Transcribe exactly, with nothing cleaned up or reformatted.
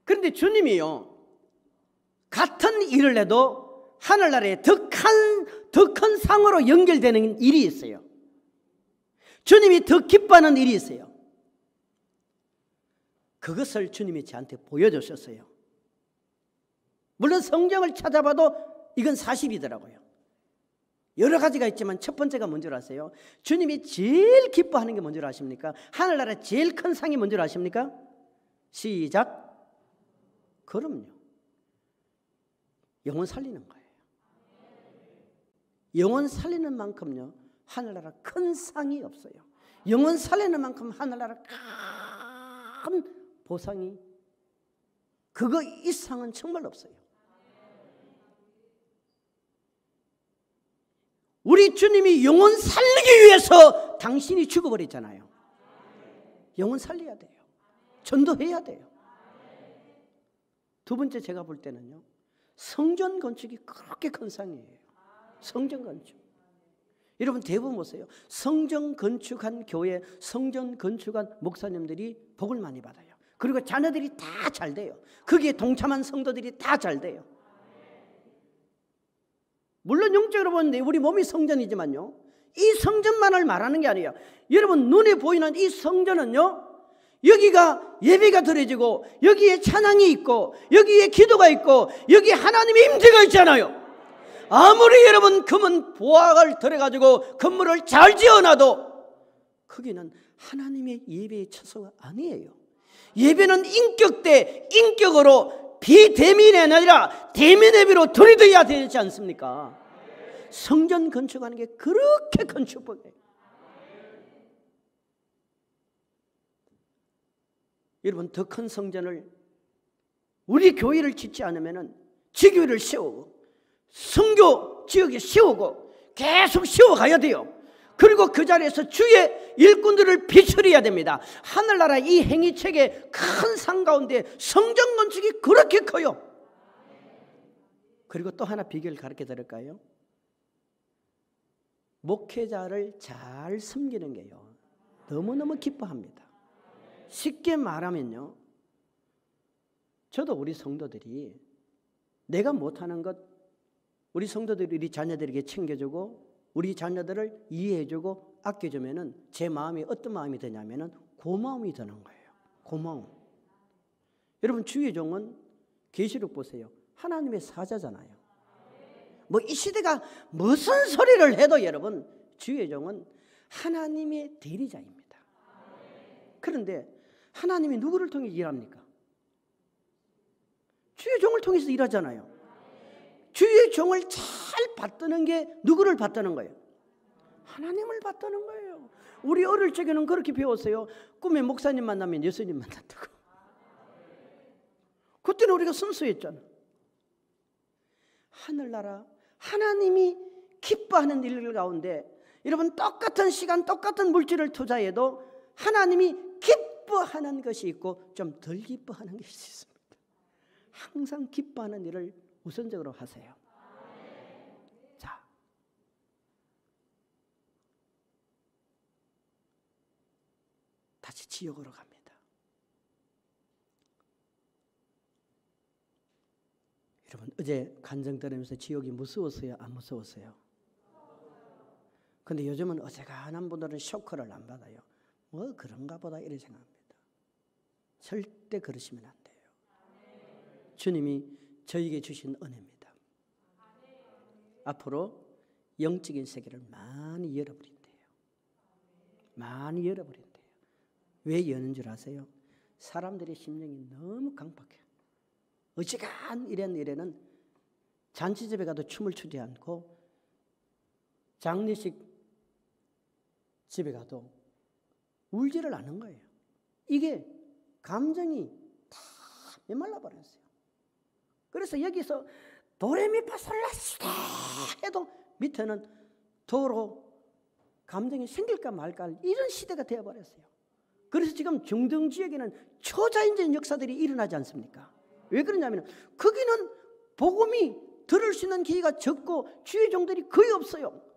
그런데 주님이요, 같은 일을 해도 하늘나라에 더 큰, 더 큰 상으로 연결되는 일이 있어요. 주님이 더 기뻐하는 일이 있어요. 그것을 주님이 저한테 보여주셨어요. 물론 성경을 찾아봐도 이건 사실이더라고요. 여러 가지가 있지만 첫 번째가 뭔지 아세요? 주님이 제일 기뻐하는 게 뭔지 아십니까? 하늘나라 제일 큰 상이 뭔지 아십니까? 시작. 그럼요, 영혼 살리는 거예요. 영혼 살리는 만큼요, 하늘나라 큰 상이 없어요. 영혼 살리는 만큼 하늘나라 큰 보상이, 그거 이상은 정말 없어요. 우리 주님이 영혼 살리기 위해서 당신이 죽어버렸잖아요. 영혼 살려야 돼요. 전도해야 돼요. 두 번째, 제가 볼 때는요, 성전 건축이 그렇게 큰 상이에요. 성전 건축. 여러분 대부분 보세요. 성전 건축한 교회, 성전 건축한 목사님들이 복을 많이 받아요. 그리고 자녀들이 다 잘 돼요. 거기에 동참한 성도들이 다 잘 돼요. 물론 영적으로 보는데 우리 몸이 성전이지만요, 이 성전만을 말하는 게 아니에요. 여러분 눈에 보이는 이 성전은요, 여기가 예배가 드려지고 여기에 찬양이 있고 여기에 기도가 있고 여기에 하나님의 임재가 있잖아요. 아무리 여러분 금은 보화를 들여가지고 건물을 잘 지어놔도 거기는 하나님의 예배의 처소가 아니에요. 예배는 인격대 인격으로 비대면이 아니라 대면 예배로 들이대야 되지 않습니까? 성전 건축하는 게 그렇게 큰 축복이에요. 여러분 더 큰 성전을 우리 교회를 짓지 않으면 지교회를 세우고 선교 지역에 세우고 계속 세워가야 돼요. 그리고 그 자리에서 주의 일꾼들을 비춰야 됩니다. 하늘나라 이 행위책의 큰 상 가운데 성전 건축이 그렇게 커요. 그리고 또 하나 비결을 가르쳐 드릴까요? 목회자를 잘 섬기는 게요, 너무너무 기뻐합니다. 쉽게 말하면요, 저도 우리 성도들이 내가 못하는 것 우리 성도들이 우리 자녀들에게 챙겨주고 우리 자녀들을 이해해주고 아껴주면은 제 마음이 어떤 마음이 되냐면은 고마움이 드는 거예요. 고마움. 여러분 주의 종은 계시록 보세요. 하나님의 사자잖아요. 뭐 이 시대가 무슨 소리를 해도 여러분 주의 종은 하나님의 대리자입니다. 그런데 하나님이 누구를 통해 일합니까? 주의 종을 통해서 일하잖아요. 주의 종을 잘 받드는 게 누구를 받드는 거예요? 하나님을 받드는 거예요. 우리 어릴 적에는 그렇게 배웠어요. 꿈에 목사님 만나면 예수님 만난다고. 그때는 우리가 순수했잖아. 하늘나라 하나님이 기뻐하는 일 가운데 여러분 똑같은 시간 똑같은 물질을 투자해도 하나님이 기뻐하는 것이 있고 좀 덜 기뻐하는 것이 있습니다. 항상 기뻐하는 일을 우선적으로 하세요. 자, 다시 지옥으로 갑니다. 여러분 어제 간증 들으면서 지옥이 무서웠어요? 안 무서웠어요? 근데 요즘은 어지간한 분들은 쇼크를 안 받아요. 뭐 그런가 보다 이렇게 생각합니다. 절대 그러시면 안 돼요. 주님이 저에게 주신 은혜입니다. 앞으로 영적인 세계를 많이 열어버린대요. 많이 열어버린대요. 왜 여는 줄 아세요? 사람들의 심령이 너무 강박해요. 어지간 이런 일에는 잔치집에 가도 춤을 추지 않고 장례식 집에 가도 울지를 않는 거예요. 이게 감정이 다 메말라 버렸어요. 그래서 여기서 도레미파솔라시다 해도 밑에는 도로 감정이 생길까 말까 이런 시대가 되어버렸어요. 그래서 지금 중동 지역에는 초자연적인 역사들이 일어나지 않습니까? 왜 그러냐면 거기는 복음이 들을 수 있는 기회가 적고 주의 종들이 거의 없어요.